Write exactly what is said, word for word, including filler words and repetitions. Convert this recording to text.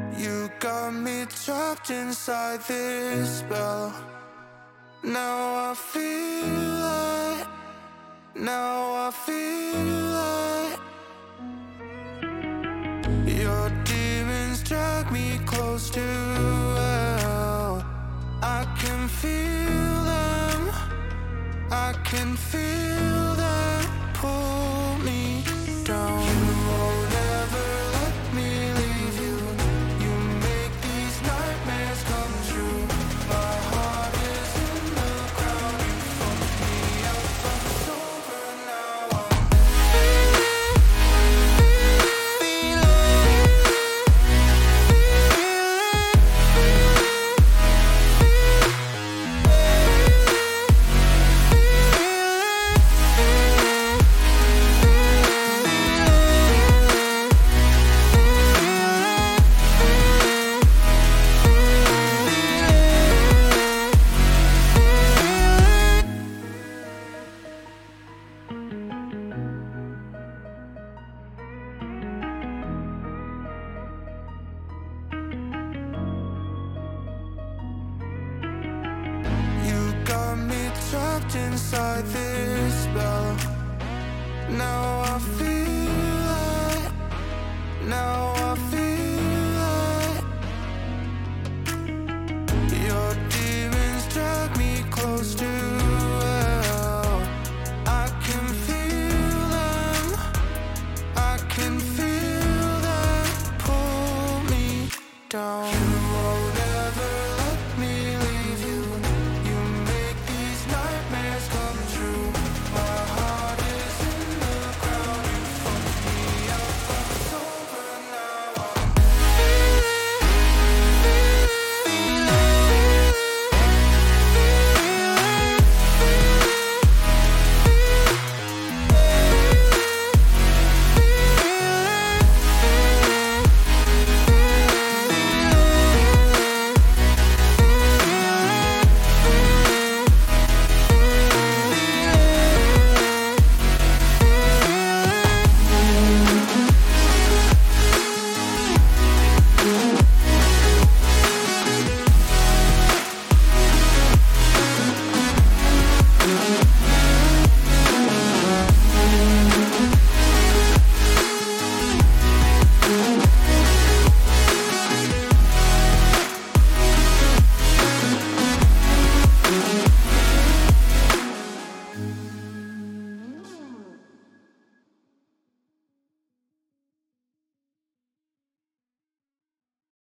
You got me trapped inside this spell. Now I feel like, now I feel like your demons drag me close to hell. I can feel them, I can feel them pull me down. You won't ever let me leave you. You make these nightmares come true. My heart is in the ground. You fucked me up, but it's over now. Trapped inside this spell. Now I feel like, now I feel like your demons drag me close to hell. I can feel them, I can feel them pull me down. You won't ever let me leave you. You make these nightmares come true. My heart is in the ground. You fucked me up, but it's over now. Mm-hmm.